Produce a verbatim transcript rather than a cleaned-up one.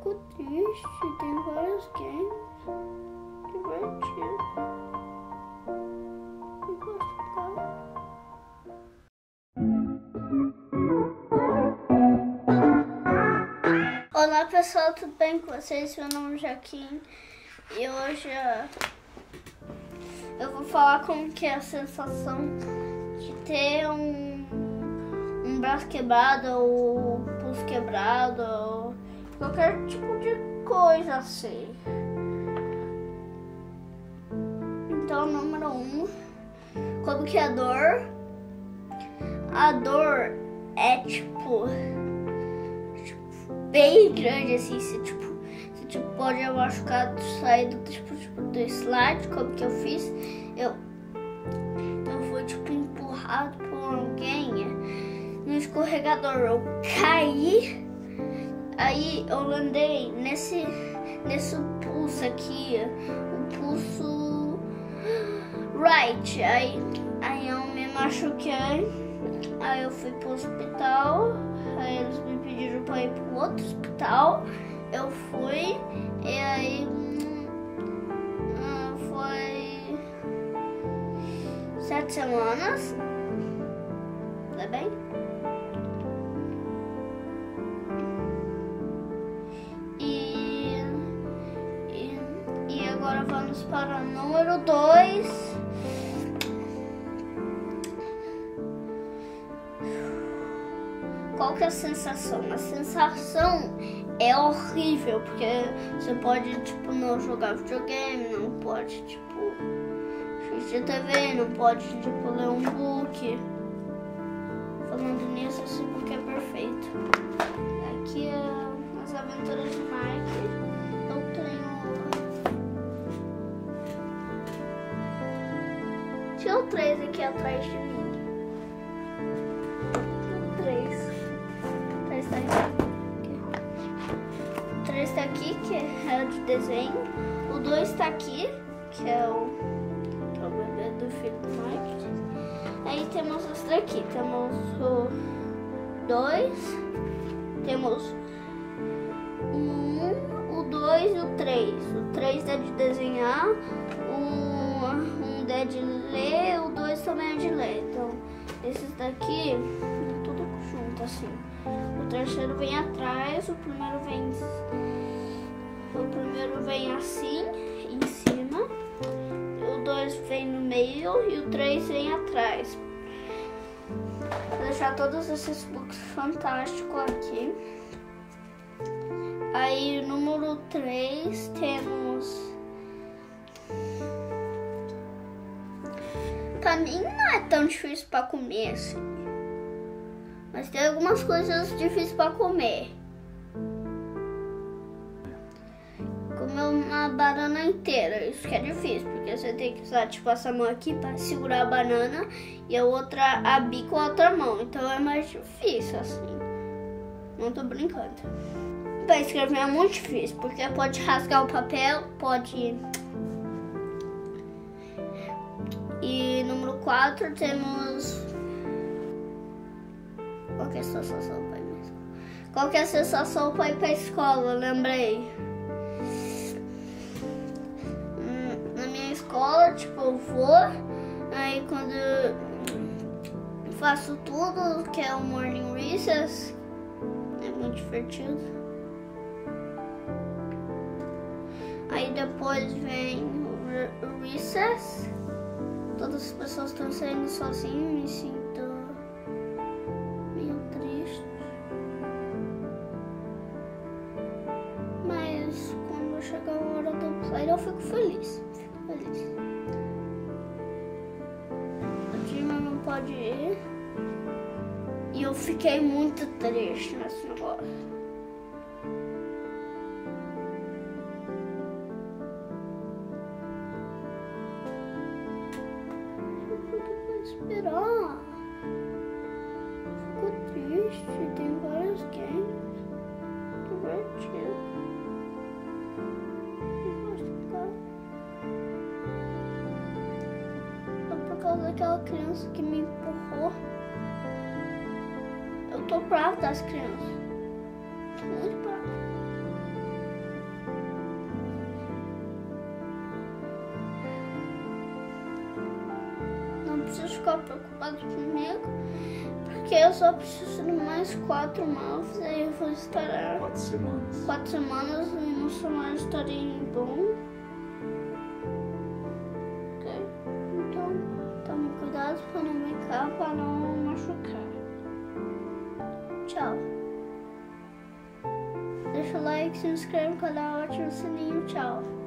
fico triste, tem vários games divertidos. Eu gosto de casa. Olá pessoal, tudo bem com vocês? Meu nome é Joaquim e hoje uh, eu vou falar como que é a sensação de ter um, um braço quebrado ou pulso quebrado ou qualquer tipo de coisa assim. Então, número um, como que é a dor? A dor é tipo, tipo bem grande assim, você tipo, você tipo pode machucar, sair do tipo, tipo do slide, como que eu fiz. Eu, eu fui tipo empurrado por alguém no escorregador, eu caí, aí eu landei nesse, nesse pulso aqui, o pulso right, aí, aí eu me machuquei, aí eu fui pro hospital, aí eles me pediram pra ir pro outro hospital, eu fui, e aí hum, foi sete semanas, tá bem? E, e, e agora vamos para o número dois. Qual que é a sensação? A sensação é horrível, porque você pode, tipo, não jogar videogame, não pode, tipo, assistir T V, não pode, tipo, ler um book. Falando nisso, esse book é perfeito. Aqui é as aventuras de Mike. Eu tenho... Tinha o três aqui atrás de mim. O três está aqui, que é o de desenho. O dois está aqui, que é o, que é o bebê do filho do Mike. Aí temos os daqui. Temos o dois, temos o um, o dois e o três. O três é de desenhar, o um é de ler, o dois também é de ler. Então, esses daqui, tudo junto assim. O terceiro vem atrás, o primeiro vem, o primeiro vem assim, em cima, o dois vem no meio e o três vem atrás. Vou deixar todos esses books fantásticos aqui. Aí, número três, temos... Pra mim não é tão difícil pra comer assim. Mas tem algumas coisas difíceis para comer. Comer uma banana inteira, isso que é difícil, porque você tem que usar tipo essa mão aqui para segurar a banana e a outra abrir com a outra mão. Então é mais difícil assim. Não tô brincando. Para escrever é muito difícil, porque pode rasgar o papel, pode... E número quatro temos... Qual que é a sensação para ir pra escola? Qual que é a sensação para ir pra escola? Lembrei. Hum, na minha escola, tipo, eu vou, aí quando eu faço tudo, que é o morning recess, é muito divertido. Aí depois vem o recess, todas as pessoas estão saindo sozinhas, me sinto chegar a hora do play, eu fico feliz. Fico feliz. O time não pode ir. E eu fiquei muito triste nesse negócio. Eu vou esperar. Fico triste. Tem vários games divertidos. Daquela criança que me empurrou. Eu tô brava das crianças. Tô muito brava. precisa ficar preocupado comigo, porque eu só preciso de mais quatro mouse, aí eu vou estar Quatro semanas. quatro semanas e no celular estaria bom. Ok? Então, tome cuidado para não brincar, para não machucar. Tchau. Deixa o like, se inscreve no canal, ativa o sininho. Tchau.